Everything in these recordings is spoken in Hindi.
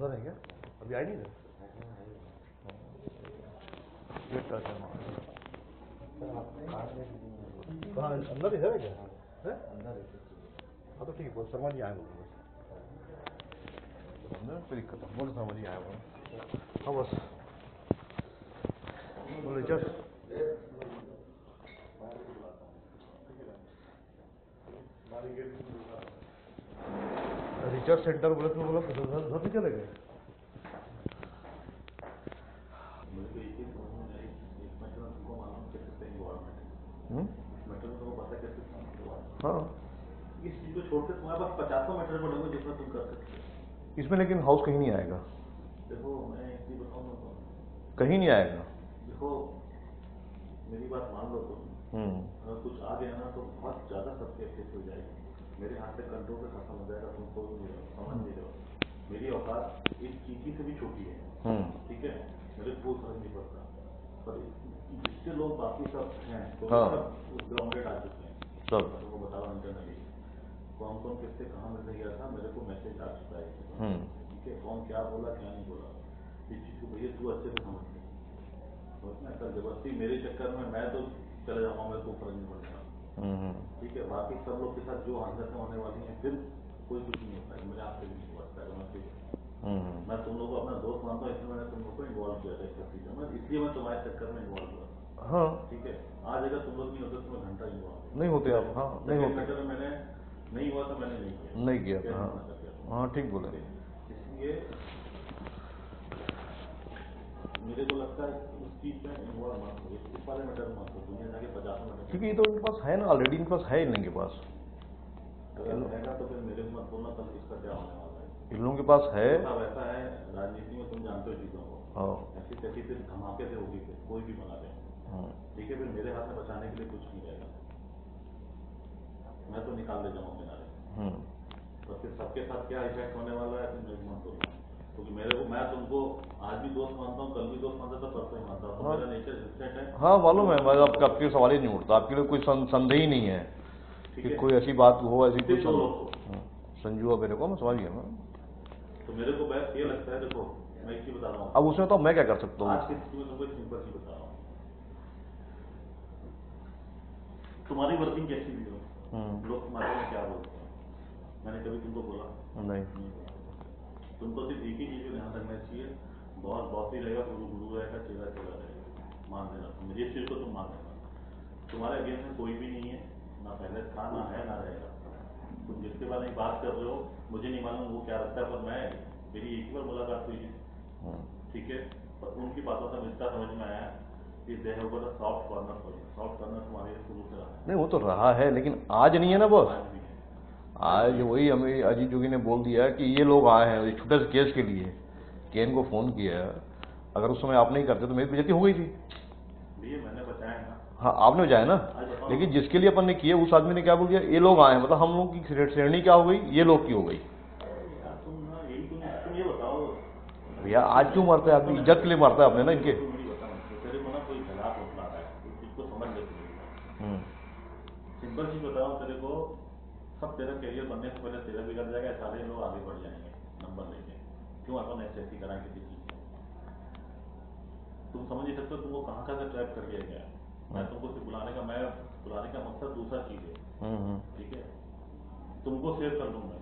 अंदर है क्या? अभी आई नहीं है? गेट टच है कहाँ अंदर ही है क्या? है अंदर है। हाँ तो ठीक है, शर्मा जी आए बोलो बस, कोई दिक्कत है, बोलो शर्मा जी आए बोलो। हाँ बस बोले चल रिसर्च सेंटर बोले तो बोला घर से चले गए। हाँ इस चीज को छोड़कर तुम्हारे पास 50 मीटर पड़ेगा जितना तुम कर सकते हो इसमें, लेकिन हाउस कहीं नहीं आएगा। देखो मैं एक चीज बताऊँ कहीं नहीं आएगा। देखो मेरी बात मान लो तुम अगर कुछ आ गया ना तो बहुत ज्यादा सबके केस हो जाएगी। मेरे हाथ से कंट्रोल से खत्म हो जाएगा, तुम सोच नहीं रहे समझ नहीं रहे। मेरी औकात एक चीटी से भी छोटी है, ठीक है, मेरे कोई फर्क नहीं पड़ता। पर जिससे लोग बाकी सब हैं तो सब ग्राउंडेड आ चुके हैं, सब तुमको बता रहा हूँ इंटरनली कौन कौन किससे कहाँ मिलने गया था, मेरे को मैसेज आ चुका है, ठीक है, कौन क्या बोला क्या नहीं बोला। इस चीज को भैया तू अच्छे से समझ ले, कल जबरदस्ती मेरे चक्कर में मैं तो चले जाऊंगा, मेरे को फर्क नहीं पड़ेगा, ठीक है। बाकी सब लोग के साथ जो हरकतें होने वाली हैं फिर कोई कुछ नहीं होता है, मुझे आपसे भी नहीं पड़ता है। मैं तुम लोग को अपना दोस्त मानता हूँ, इसलिए मैंने तुम लोग को इन्वॉल्व किया था इस चीजों में, इसलिए मैं तुम्हारे चक्कर में इन्वॉल्व हुआ। हाँ ठीक है, आज अगर तुम लोग नहीं होते तो मैं घंटा इन्वॉल्व नहीं होते आप। हाँ नहीं होते, मैटर मैंने नहीं हुआ तो मैंने नहीं किया। हाँ हाँ ठीक बोले। इसलिए मेरे को लगता है उस चीज में इन्वॉल्व मत हो, इस वाले मैटर मत हो, दुनिया जाके 50 मीटर, क्योंकि ये तो इनके पास है ना ऑलरेडी, इनके पास है इनके पास। अगर रहेगा तो फिर मेरे को मत बोलना तब इसका क्या होने वाला है। इन लोगों के पास है। वैसा है राजनीति में, तुम जानते हो चीजों को, ऐसी तैसी फिर धमाके से होगी, फिर कोई भी बना दे, ठीक है, फिर मेरे हाथ में बचाने के लिए कुछ नहीं रहेगा, मैं तो निकाल ले जाऊंगा किनारे। तो फिर सबके साथ क्या इफेक्ट होने वाला है फिर मेरे मत बोलना, क्योंकि मेरे को, मैं तुमको आज भी दोस्त मानता हूँ, कल भी दोस्त मानता था, परसों ही मानता हूँ, तो मेरा नेचर इंस्टेंट है। हाँ मालूम है, मैं आपके सवाल ही नहीं उठता, आपके लिए कोई संदेह ही नहीं है कि कोई ऐसी बात हो, ऐसी कुछ संजू है मेरे को, मैं समझ गया। तो मेरे को बेस्ट ये लगता है, देखो मैं एक चीज बता रहा हूँ, अब उसमें तो मैं क्या कर सकता हूँ। आज की स्थिति में तुमको एक सिंपल चीज बता रहा हूँ, तुम्हारी वर्किंग कैसी भी हो, लोग तुम्हारे में क्या बोलते हैं, मैंने कभी तुमको बोला नहीं, तुमको सिर्फ एक ही चीज को ध्यान रखना चाहिए, बहुत बहुत ही रहेगा, गुरु गुरु रहेगा, चेला चेला रहेगा, मान लेना तुम, इस चीज को तुम मान लेना। तुम्हारे अगेंस्ट में कोई भी नहीं है, ना पहले था, ना है, ना रहेगा। तुम जिसके बारे में बात कर रहे हो मुझे नहीं मालूम वो क्या रखता है, पर मैं, मेरी एक बार मुलाकात हुई है, ठीक है, और उनकी बातों से इतना समझ में आया कि they have got a soft corner for you. Soft corner तुम्हारे शुरू से रहा है। नहीं वो तो रहा है, लेकिन आज नहीं है ना बॉस। आज वही हमें अजीत जोगी ने बोल दिया कि ये लोग आए हैं एक छोटे से केस के लिए, केन को फोन किया, अगर उस समय आप नहीं करते तो मेरी बेइज्जती हो गई थी। मैंने बताया ना, हाँ आपने बचाया ना, लेकिन जिसके लिए अपन ने किया उस आदमी ने क्या बोल दिया, ये लोग आए हैं, मतलब हम लोग की श्रेणी क्या हो गई, ये लोग की हो गई। तुम ये बताओ भैया आज क्यों मरता है आदमी, इज्जत के लिए मरता है अपने ना इनके। तेरे को ना कोई गला उठना है, इस चीज को समझ ले। सिंपल चीज बताओ तेरे को, सब तेरा करियर बनने से पहले तेरा बिगड़ जाएगा, सारे लोग आगे बढ़ जाएंगे नंबर लेके। क्यों अपन ऐसे करा किसी चीज, तुम समझ नहीं सकते तुमको कहाँ कहाँ से ट्रैप कर दिया गया। मैं तुमको सिर्फ बुलाने का मकसद दूसरा चीज है, ठीक है, तुमको सेव कर लूँ मैं,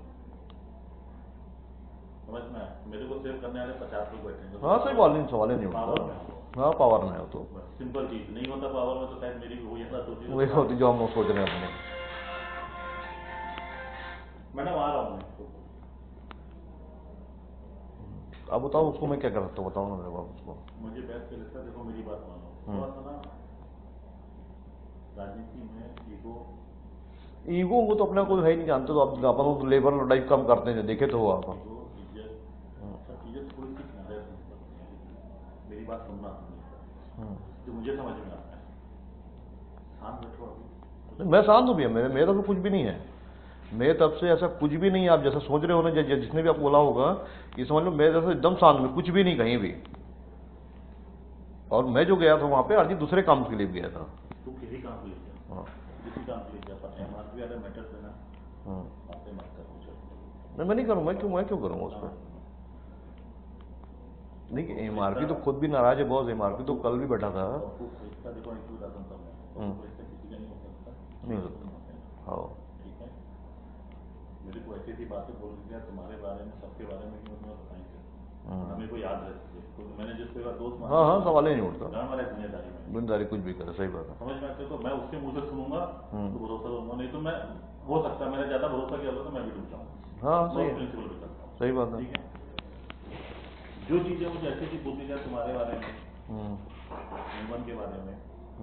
समझ में, मेरे को सेव करने वाले 50 लोग बैठे। हाँ सही बात नहीं, सवाल नहीं उठता। हाँ पावर में हो तो सिंपल चीज नहीं होता, पावर में तो शायद मेरी भी वही होती, वही होती जो हम लोग सोच रहे हैं अपने। मैंने वहां रहा हूँ, अब बताओ उसको मैं क्या कर सकता हूँ, बताओ ना मेरे बाप उसको। मुझे बेस्ट लगता है, देखो मेरी बात मानो, थोड़ा सा ना राजनीति में ईगो वो तो अपना कोई है ही नहीं, जानते तो आप अपन तो लेबर लड़ाई कम करते हैं, देखे तो हो आप। सब चीजें थोड़ी सी किनारे मेरी बात सुनना, जो मुझे समझ में आता है, शांत बैठो अभी। मैं शांत हूँ भैया, मेरे तो कुछ भी नहीं है, मेरे तब से ऐसा कुछ भी नहीं है। आप जैसा सोच रहे हो ना, जिसने भी आप बोला होगा ये समझ लो मेरे जैसा एकदम शांत में, कुछ भी नहीं कहीं भी। और मैं जो गया था वहां पे अर्जी दूसरे काम के लिए गया था। तू किसी काम के लिए गया, किसी काम के लिए गया, पर एमआरपी वाले मैटर पे ना बातें मत कर। मैं नहीं करूँ, मैं क्यों करूँगा उस पर। नहीं, एमआरपी तो खुद भी नाराज है बॉस। एमआरपी तो कल भी बैठा था। इसका देखो एक उदाहरण समझो, इससे किसी का नहीं हो सकता, नहीं हो सकता। हाँ, ठीक है। मेरे को ऐसी बातें बोल दिया तुम्हारे बारे में, सबके बारे में कि मैं बताएंगे, हमें को याद रहती है। तो मैंने जिससे का दोस्त हाँ हाँ, सवाल ही नहीं उठता। हमारे जिम्मेदारी में दुनियादारी कुछ भी करे, सही बात है। समझ में आते हो। तो मैं उसके मुंह से सुनूंगा तो भरोसा करूंगा, नहीं तो मैं हो सकता है मैंने ज्यादा भरोसा किया होगा तो मैं भी डूब जाऊंगा। हाँ सही है, प्रिंसिपल भी करता हूँ, सही बात है। ठीक है। जो चीजें मुझे ऐसी चीज बोलती जाए तुम्हारे बारे में, निमन के बारे में,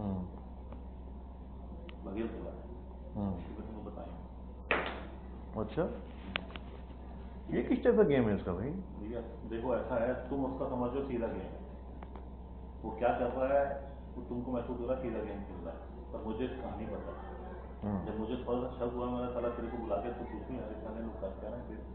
बघेल के बारे में, तुमको बताएंगे। अच्छा, ये किस टाइप का गेम है इसका भाई? ठीक है, देखो ऐसा है, तुम उसका समझो सीधा गेम है, वो क्या कर रहा है वो तुमको महसूस हो रहा है सीधा गेम खेल रहा है, पर मुझे कहानी पता है। जब मुझे थोड़ा सा शक हुआ, मैंने साला तेरे को बुला के तो पूछी हरे साले लोग करते हैं फिर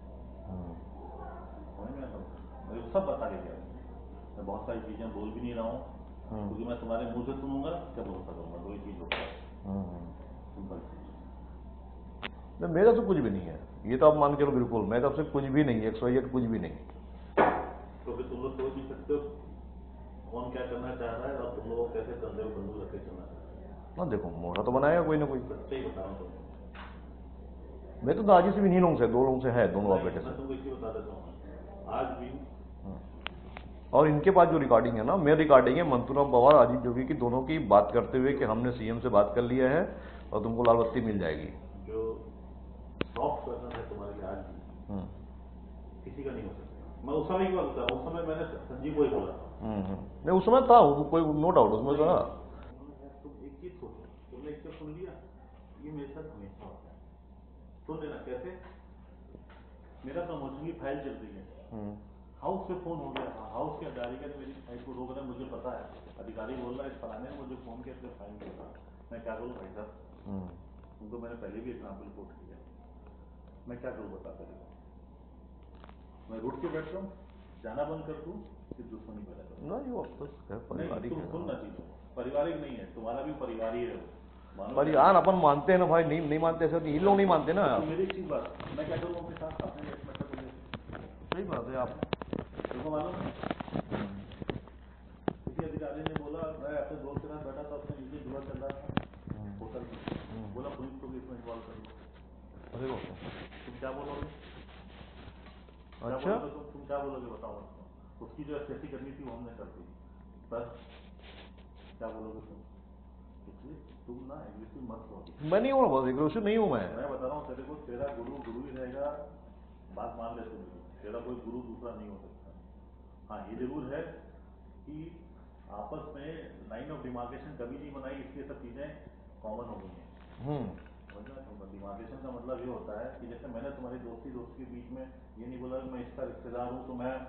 समझ में आता, मुझे सब बता के गया। मैं बहुत सारी चीजें बोल भी नहीं रहा हूँ, क्योंकि मैं तुम्हारे मुंह से सुनूंगा क्या भरोसा करूंगा, दो ही चीज होता है, सिंपल चीज। मेरा तो कुछ भी नहीं है, ये तो आप मान के लो बिल्कुल। मैं तो आपसे कुछ भी नहीं, 101 कुछ भी नहीं। तो फिर तुम लोग सोच नहीं सकते हो कौन क्या करना चाह रहा है और तुम लोग कैसे कंधे में बंदूक रखे चलना चाह रहे हैं। हाँ देखो, मोटा तो बनाएगा कोई ना कोई। सच्चाई बता रहा हूँ तुमको। मैं तो दाजी से भी नहीं लोगों से, 2 लोगों से है, दोनों बाप बेटे मैं से। तुमको इसलिए बता देता हूँ, आज भी और इनके पास जो रिकॉर्डिंग है ना, मेरी रिकॉर्डिंग है मंतूराम पवार, अजीत जोगी की, दोनों की बात करते हुए कि हमने सीएम से बात कर लिया है और तुमको लाल बत्ती मिल जाएगी। जो सॉफ्ट पर्सन है तुम्हारे लिए आज भी किसी का नहीं हो सकता। मैं उस समय की बात बता रहा हूँ, उस समय मैंने संजीव को ही बोला था। नहीं, उस समय था कोई, नो डाउट उसमें था। तुम एक चीज सोचो, तुमने एक चीज सुन लिया, ये मेरे साथ हमेशा होता है। सुन लेना कैसे, मेरा प्रमोशन की फाइल चल रही है, हाउस से फोन हो गया था, हाउस के अधिकारी ने मेरी फाइल को रोक रहा है, मुझे पता है, अधिकारी बोल रहा है इस फलाने ने मुझे फोन किया फाइल नहीं था। मैं क्या करूँ भाई साहब, तुमको मैंने पहले भी एग्जाम्पल कोट किया, मैं क्या करूँ बता पहले, मैं रूट के बैठ रहा हूँ, जाना बंद कर दूँ, फिर दुश्मनी पैदा करूँ। नहीं, वो तो पारिवारिक है। सुनना चीजों, पारिवारिक नहीं है, तुम्हारा भी परिवार ही है वो, परिवार अपन मानते हैं ना भाई, नहीं मानते ऐसे, इन लोग नहीं मानते ना। तो मेरी एक चीज बात, मैं क्या करूँ अपने साथ अपने सही बात है। आप तुमको मालूम है, किसी अधिकारी ने बोला मैं अपने दोस्त के साथ बैठा था, उसने नीचे जुआ चल रहा था होटल में, बोला पुलिस को भी इसमें इन्वॉल्व कर लो। तुम क्या बोलोगे? अच्छा, तुम क्या बोलोगे बताओ। उसकी जो एफएससी करनी थी वो हमने कर दी, पर क्या बोलोगे तुम? इसलिए तुम ना एग्रेसिव मत हो। मैं नहीं हूँ बस, एग्रेसिव नहीं हूँ मैं बता रहा हूँ तेरे को, तेरा गुरु गुरु ही रहेगा, बात मान ले तुम, तेरा कोई गुरु दूसरा नहीं हो सकता। हाँ ये जरूर है कि आपस में लाइन ऑफ डिमार्केशन कभी नहीं बनाई, इसलिए सब चीजें कॉमन हो गई हैं। डिमार्केशन का मतलब ये होता है कि जैसे मैंने तुम्हारी दोस्ती के बीच में ये नहीं बोला मैं इसका रिश्तेदार हूँ तो मैं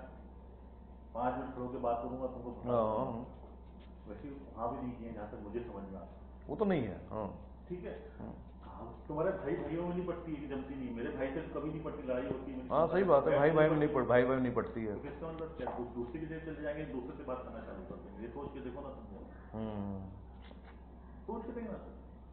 5 मिनट खड़ो के बात करूंगा तुमको, वैसे वहां भी नहीं किए जहां तक मुझे समझ में आता, वो तो नहीं है। हाँ ठीक है। तुम्हारे भाई भाइयों में नहीं पड़ती है, जमती नहीं, मेरे भाई से कभी नहीं पड़ती, लड़ाई होती है। हाँ सही बात है, भाई भाई में नहीं पड़ती, भाई भाई में नहीं पड़ती है। इसका मतलब क्या, दूसरे की देर चले जाएंगे, दूसरे से बात करना चालू कर देंगे, ये सोच के देखो ना तुम, सोच के देखना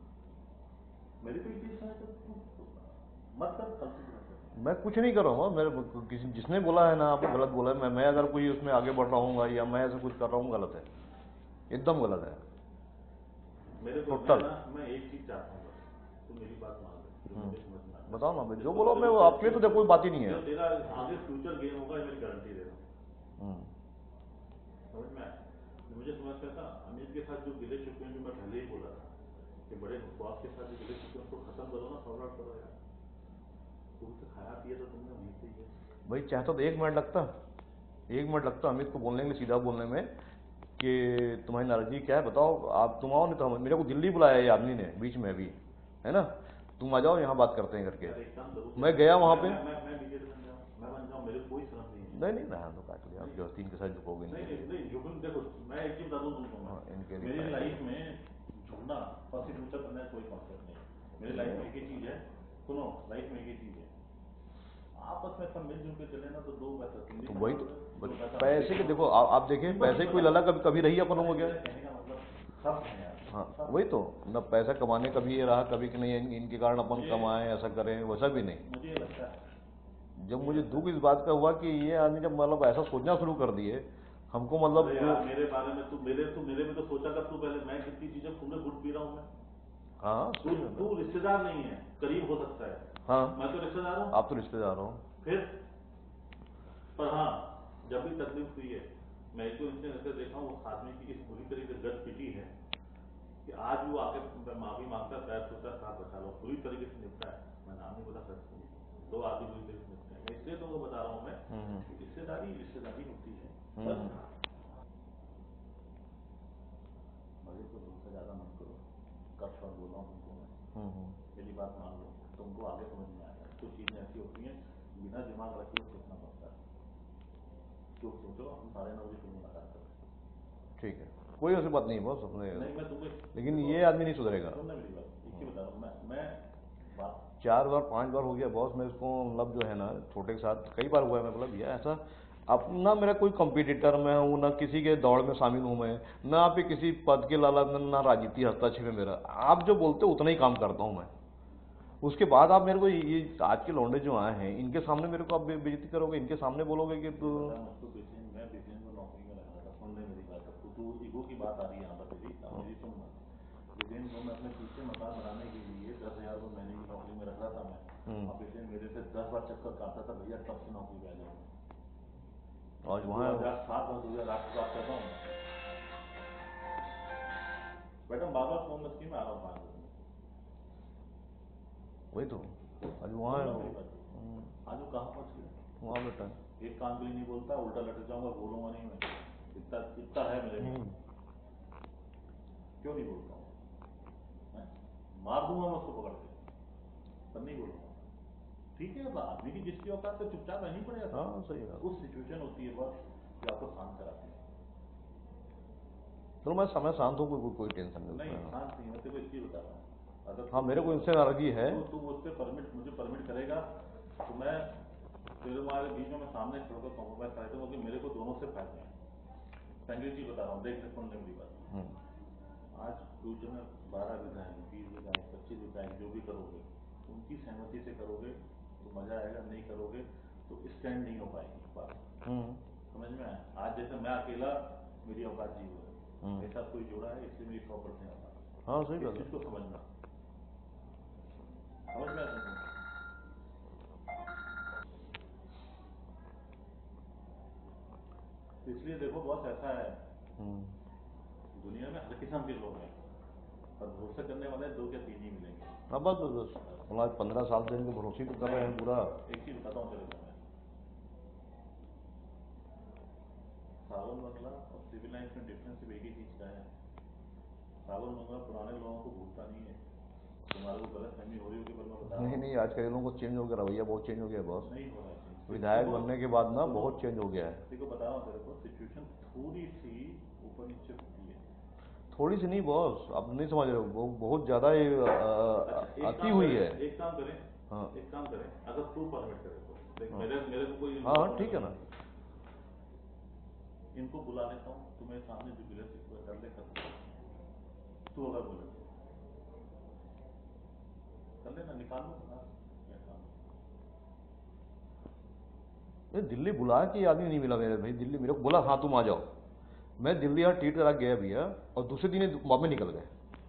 मेरी कोई चीज है मत कर, फालतू। मैं कुछ नहीं कर रहा हूँ, मेरे किसी जिसने बोला है ना आपको गलत बोला है, मैं अगर कोई उसमें आगे बढ़ रहा हूँ या मैं ऐसा कुछ कर रहा हूँ, गलत है, एकदम गलत है मेरे को टोटल। मैं एक चीज चाहता हूँ, तो मेरी बात मान लो, बताओ ना भाई, जो बोलो, मैं आपके तो कोई बात ही नहीं है। तेरा आगे फ्यूचर गेन होगा, मेरी गारंटी दे रहा हूँ, समझ में आया? मुझे समझता था अमित के साथ जो गिले चुके हैं, जो मैं पहले ही बोला था कि बड़े बॉस के साथ जो गिले चुके हैं उसको खत्म करो ना, सॉल्व आउट करो यार। तुमसे खाया पिया तो तुमने वहीं से ही भाई चाहता तो 1 मिनट लगता, 1 मिनट लगता अमित को बोलने के लिए, सीधा बोलने में कि तुम्हारी नाराजगी क्या है बताओ, आप तुम आओ, नहीं तो मेरे को दिल्ली बुलाया ये आदमी ने बीच में अभी, है ना, तुम आ जाओ यहाँ बात करते हैं करके। मैं गया वहाँ पे, मेरे कोई शर्म नहीं है। नहीं रहा तो काट लिया, आप जो 3 के साथ झुकोगे नहीं झुकन, देखो मैं एक चीज बता दूं तुमको, मेरी लाइफ में झुकना और सिर्फ ऊंचा करना कोई कॉन्सेप्ट नहीं। मेरी लाइफ में एक ही चीज है, सुनो, लाइफ में एक ही चीज है, आपस में सब मिलजुल के चले ना तो 2 पैसा। तो वही तो पैसे के देखो, आप देखिए पैसे की कोई लला कभी रही अपन हो गया। हाँ वही तो ना, पैसा कमाने का भी ये रहा कभी कि नहीं इनके कारण अपन कमाएं, ऐसा करें, वैसा भी नहीं। मुझे लगता है जब मुझे दुख इस बात का हुआ कि ये आदमी जब मतलब ऐसा सोचना शुरू कर दिए हमको, मतलब अरे यार, मेरे बारे में तू मेरे में तो सोचा कर तू पहले, मैं कितनी चीजें खून में घुट पी रहा हूँ मैं। हाँ तू रिश्तेदार नहीं है, करीब हो सकता है। हाँ, मैं तो रिश्तेदार हूँ। आप तो रिश्तेदार हो फिर पर हाँ, जब भी तकलीफ हुई है, मैं तो इतने नजर देखा हूँ उस आदमी की इस बुरी तरीके से गद पिटी है कि आज भी वो आके माफी मांगता है, पैर छूता है, साथ बचा लो, पूरी तरीके से निपटा है। मैं नाम नहीं बता सकता, 2 आदमी पूरी तरीके से निपटा है। इसलिए तो वो बता रहा हूँ मैं कि रिश्तेदारी होती है। बस मजे को तुमसे ज्यादा मत करो, कब शॉट बोल रहा हूँ तुमको मैं, मेरी बात मान लो, तुमको आगे समझ में आएगा। कुछ चीजें ऐसी होती हैं बिना दिमाग रखे सोचना पड़ता है। क्यों सोचो, हम 9:30 बजे मुलाकात करें। ठीक है, कोई ऐसी बात नहीं बॉस अपने, नहीं मैं तुम्हें, लेकिन ये आदमी नहीं सुधरेगा। सुनना मेरी बात, एक ही बता रहा हूँ मैं बात 4 बार 5 बार हो गया बॉस, मैं इसको मतलब जो है ना छोटे के साथ कई बार हुआ है, मैं मतलब भैया ऐसा अब ना मेरा कोई कंपटीटर में हूँ, ना किसी के दौड़ में शामिल हूँ मैं, ना आप किसी पद के लालच में, ना राजनीति हस्तक्षेप है मेरा, आप जो बोलते हो उतना ही काम करता हूँ मैं। उसके बाद आप मेरे को ये आज के लौंडे जो आए हैं इनके सामने मेरे को आप बेइज्जती करोगे, इनके सामने बोलोगे कि तो मैं बेचैन को नौकरी में रखा था। सुन ले मेरी बात, तू ईगो की बात आ रही है यहाँ पर तेरी, अब मेरी सुन मत। बेचैन को मैं अपने पीछे मकान बनाने के लिए 10,000 को महीने की नौकरी में रख रहा था मैं, और बेचैन मेरे से 10 बार चक्कर काटता था, भैया कब से नौकरी पे आ जाऊंगा। आज वहाँ 2007 में 2008 की बात करता हूँ। मैडम बार बार फोन मत की, मैं आ रहा हूँ 5 बजे। वही तो आज वहाँ आज वो कहाँ पहुँच गया, वहाँ बेटा एक काम के लिए नहीं बोलता, उल्टा लटक जाऊंगा, बोलूंगा नहीं मैं, इतना है मेरे में। क्यों नहीं बोलता हूँ, मार दूंगा मैं उसको पकड़ के, पर नहीं बोलूंगा। ठीक है, आदमी की जिसकी औकात से चुपचाप रहनी पड़ेगा। हाँ सही है। कुछ सिचुएशन होती है बस जो आपको शांत कराती है। चलो मैं समय शांत हूँ, कोई टेंशन नहीं शांत नहीं, मैं तेरे को एक चीज बता रहा हूँ, अगर हाँ मेरे को इनसे नाराजगी है। तू मुझसे मुझे परमिट करेगा तो मैं तेरे तुम्हारे बीच में मैं सामने खड़ोकर कॉम्प्रोमाइज करता हूँ कि मेरे को दोनों से फायदे हैं। पहली चीज बता रहा हूँ, देख सुन ले मेरी बात। आज फ्यूचर में 12 विधायक, 20 विधायक, 25 विधायक जो भी करोगे, उनकी सहमति से करोगे तो मजा आएगा, नहीं करोगे तो स्टैंड नहीं हो पाएगी बात। समझ में आया? आज जैसे मैं अकेला मेरी औकात जीरो है, मेरे साथ कोई जोड़ा है इसलिए मेरी 100% औकात। हाँ सही इस बात चीज को समझना, समझ में आया तुमको? इसलिए देखो बॉस ऐसा है, दुनिया में हर किस्म के लोग हैं, पर भरोसा करने वाले 2 या 3 ही मिलेंगे। हाँ बस 15 साल से इनको भरोसे तो कर रहे हैं पूरा। एक चीज बताता हूँ तेरे को मैं, सावन बंगला और सिविल लाइन्स में डिफरेंस सिर्फ एक ही चीज का है। सावन बंगला पुराने लोगों को भूलता नहीं है। तुम्हारे को गलत फहमी हो रही होगी, पर मैं बता रहा हूँ नहीं आज कई लोगों को चेंज हो गया, रवैया बहुत चेंज हो गया बॉस, नहीं हो रहा है। विधायक बनने के बाद ना बहुत चेंज हो गया है। देखो बता रहा हूँ तेरे को, सिचुएशन थोड़ी सी ऊपर नीचे होती है। थोड़ी सी नहीं बॉस, आप नहीं समझ रहे हो, बहुत ज्यादा अति हुई है। एक काम करें, हाँ एक काम करें, अगर तू परमिट करे तो देख, मेरे को कोई हाँ ठीक है ना, इनको बुला लेता हूँ, तुम्हें सामने जो गिले शिकवे कर ले कर, तू अगर बोले तो कर लेना, निकाल लो बाहर। दिल्ली बुला के आदमी नहीं मिला मेरे भाई, दिल्ली मेरे को बोला हाँ तुम आ जाओ, मैं दिल्ली यहाँ टीट करा गया भैया, और दूसरे दिन बॉम्बे निकल गए,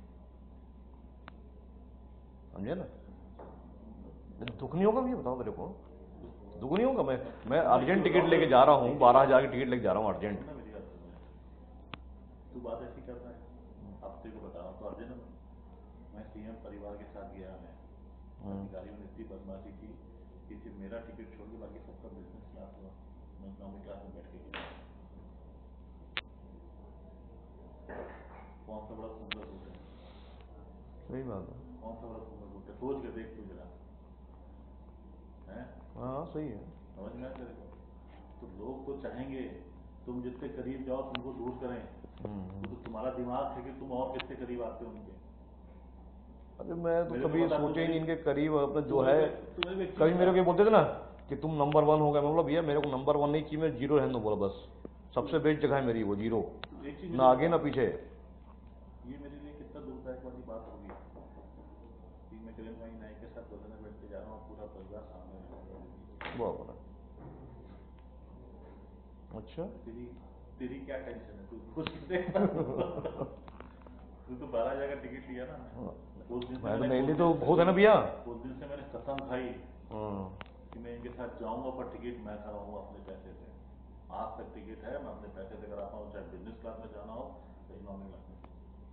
समझे ना? दुख नहीं होगा भैया, बताओ मेरे को, दुख नहीं होगा? मैं अर्जेंट टिकट लेके जा रहा हूँ, 12,000 की टिकट लेके जा रहा हूँ अर्जेंट। तू बात ऐसी कर रहा है, अब तेरे को बता रहा हूँ तो अर्जेंट, मैं सीएम परिवार के साथ गया, मैं अधिकारियों ने इतनी बदमाशी की कि सिर्फ मेरा टिकट छोड़ के बाकी सबका बिजनेस क्लास हुआ, मैं इकोनॉमिक क्लास में बैठ के गया। कौन सा बड़ा सुंदर रूट है, सही बात है, कौन सा बड़ा सुंदर रूट है, सोच के देख तू जरा है। हाँ सही है, समझ में आया तेरे को? तो लोग तो चाहेंगे तुम जितने करीब जाओ तुमको दूर करें, तो तुम्हारा दिमाग है कि तुम और कितने करीब आते हो उनके। अरे मैं तो कभी सोचे ही नहीं इनके करीब, अपना जो है कभी मेरे को बोलते थे ना कि तुम नंबर 1 हो गए, मैं बोला भैया मेरे को नंबर 1 नहीं चाहिए, मैं 0 रहने दो, बोला बस सबसे बेस्ट जगह है मेरी वो 0, ना आगे ना पीछे। ये मेरे लिए कितना दुखदायक वाली बात होगी कि मैं करीम भाई नायक के साथ बदलने बैठ के जा रहा हूँ, पूरा परिवार सामने बाप रे। अच्छा। तेरी क्या टेंशन है, तू कुछ तू तो 12,000 का टिकट लिया ना। उस दिन मैं तो नहीं तो बहुत है ना भैया। उस दिन से मैंने कसम खाई कि मैं इनके साथ जाऊंगा, पर टिकट मैं कराऊंगा अपने पैसे से। आज तक टिकट है, मैं अपने पैसे से कराता हूँ, चाहे बिजनेस क्लास में जाना हो चाहे इकोनॉमी क्लास में।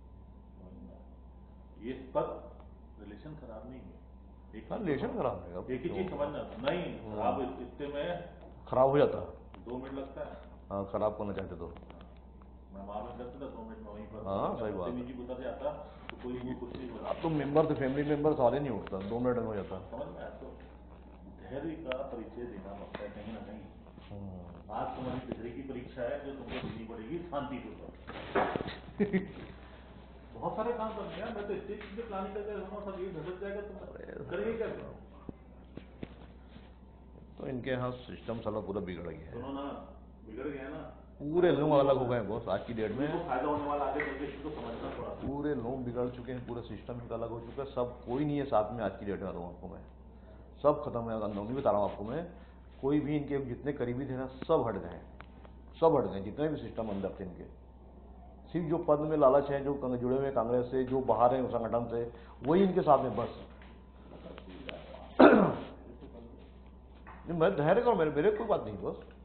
ये पर रिलेशन खराब नहीं है। रिलेशन खराब है। एक ही चीज समझना, नहीं खराब इतने में खराब हो जाता, 2 मिनट लगता है। हाँ खराब करना चाहते तो मैं वहां में करता था 2 मिनट में वहीं पर। हाँ सही बात है। उतर जाता तो कोई वो कुछ नहीं बोला। अब तो मेंबर थे, फैमिली मेंबर सारे नहीं उठता, 2 मिनट में हो जाता। समझ में आया। तो धैर्य का परिचय देना पड़ता है कहीं ना कहीं। आज तुम्हारी धैर्य की परीक्षा है जो तुमको देनी पड़ेगी शांतिपूर्वक। बहुत सारे काम करते हैं, मैं तो इतनी चीजें प्लानिंग करके रखूंगा, सब ये धसक जाएगा, तुम करेंगे क्या? तो इनके यहाँ सिस्टम साला पूरा बिगड़ गया है। सुनो ना, बिगड़ गया ना, पूरे लोग अलग हो गए बॉस आज की डेट में। फायदा होने वाला आगे चल के इसको समझना थोड़ा। पूरे लोग बिगड़ चुके हैं, पूरा सिस्टम ही अलग हो चुका है, सब कोई नहीं है साथ में आज की डेट में। बताऊँ आपको मैं, सब खत्म है, नहीं बता रहा हूँ आपको मैं। कोई भी इनके जितने करीबी थे ना सब हट गए, सब हट गए, जितने भी सिस्टम अंदर थे इनके। सिर्फ जो पद में लालच है, जो जुड़े हुए कांग्रेस से, जो बाहर है संगठन से, वही इनके साथ में बस। मैं धैर्य करो, मेरे कोई बात नहीं बस।